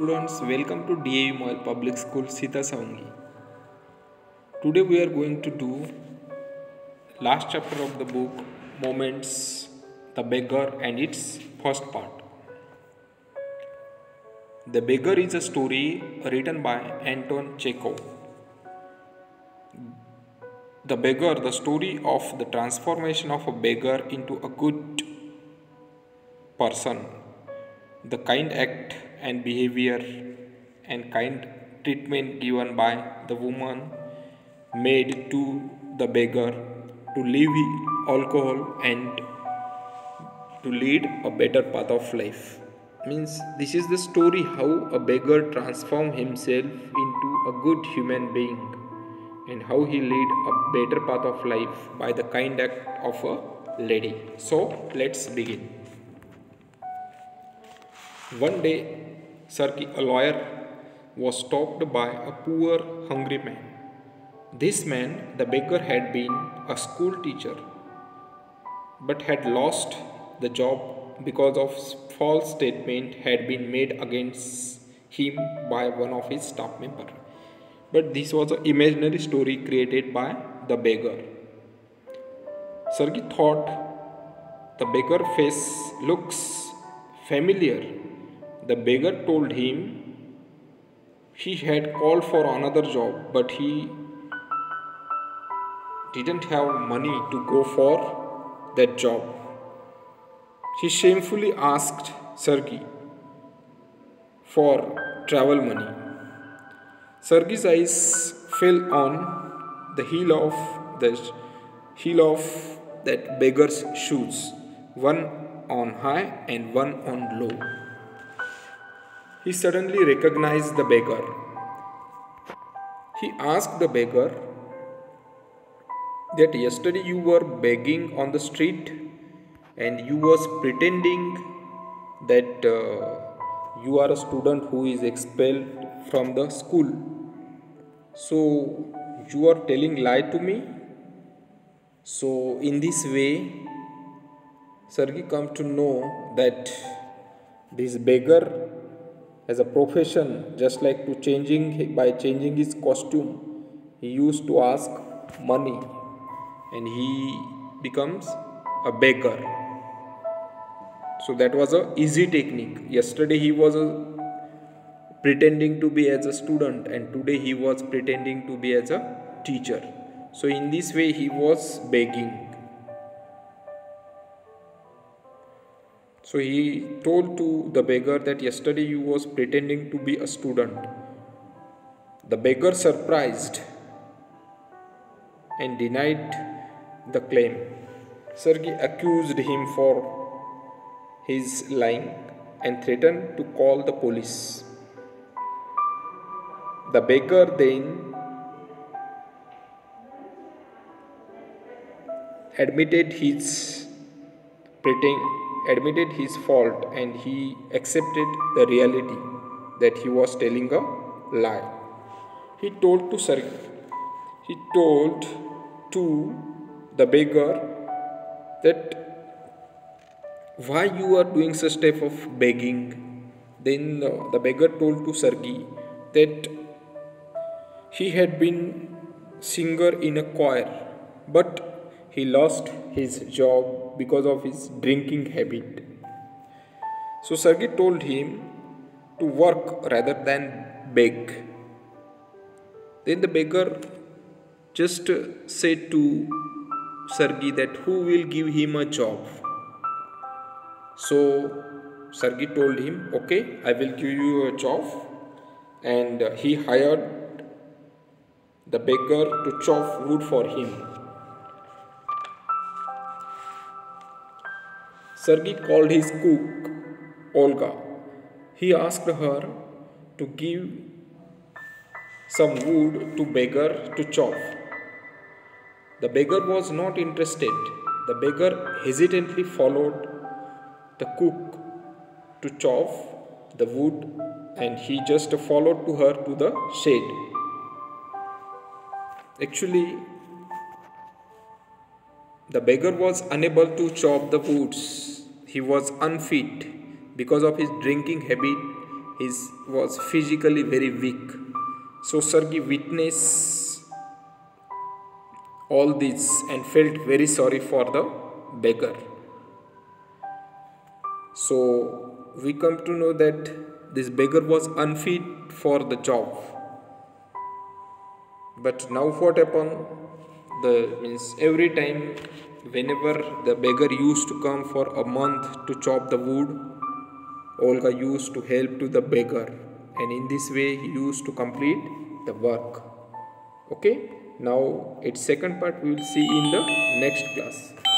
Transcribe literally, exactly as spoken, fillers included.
Students, welcome to D A V Moyle Public School Sita Saungi. Today we are going to do last chapter of the book Moments, The Beggar and its first part. The Beggar is a story written by Anton Chekhov. The Beggar, the story of the transformation of a beggar into a good person, the kind act and behavior and kind treatment given by the woman made to the beggar to leave alcohol and to lead a better path of life. Means this is the story how a beggar transformed himself into a good human being and how he lead a better path of life by the kind act of a lady. So let's begin. One day, Sergey, a lawyer, was stopped by a poor, hungry man. This man, the beggar, had been a school teacher but had lost the job because of false statement had been made against him by one of his staff member. But this was an imaginary story created by the beggar. Sergey thought the beggar face looks familiar. The beggar told him he had called for another job, but he didn't have money to go for that job. He shamefully asked Sergey for travel money. Sergey's eyes fell on the heel of the heel of that beggar's shoes, one on high and one on low. He suddenly recognized the beggar. He asked the beggar that yesterday you were begging on the street and you was pretending that uh, you are a student who is expelled from the school. So you are telling lie to me. So in this way, Sergey come to know that this beggar as a profession, just like to changing by changing his costume, he used to ask money and he becomes a beggar. So that was a easy technique. Yesterday he was a pretending to be as a student and today he was pretending to be as a teacher. So in this way he was begging. So he told to the beggar that yesterday you was pretending to be a student. The beggar surprised and denied the claim. Sergey accused him for his lying and threatened to call the police. The beggar then admitted his pretend admitted his fault and he accepted the reality that he was telling a lie. He told to Sergey, he told to the beggar that why you are doing such type of begging. Then uh, the beggar told to Sergey that he had been singer in a choir but he lost his job because of his drinking habit. So Sergey told him to work rather than beg. Then the beggar just said to Sergey that who will give him a job. So Sergey told him, okay, I will give you a job. And he hired the beggar to chop wood for him. Sergey called his cook, Olga. He asked her to give some wood to beggar to chop. The beggar was not interested. The beggar hesitantly followed the cook to chop the wood and he just followed to her to the shed. Actually, the beggar was unable to chop the woods. He was unfit because of his drinking habit. he was physically very weak. So Sergei witnessed all this and felt very sorry for the beggar. So we come to know that this beggar was unfit for the job. But now what happened? The means every time whenever the beggar used to come for a month to chop the wood, Olga used to help to the beggar, and in this way he used to complete the work. Okay, now its second part we will see in the next class.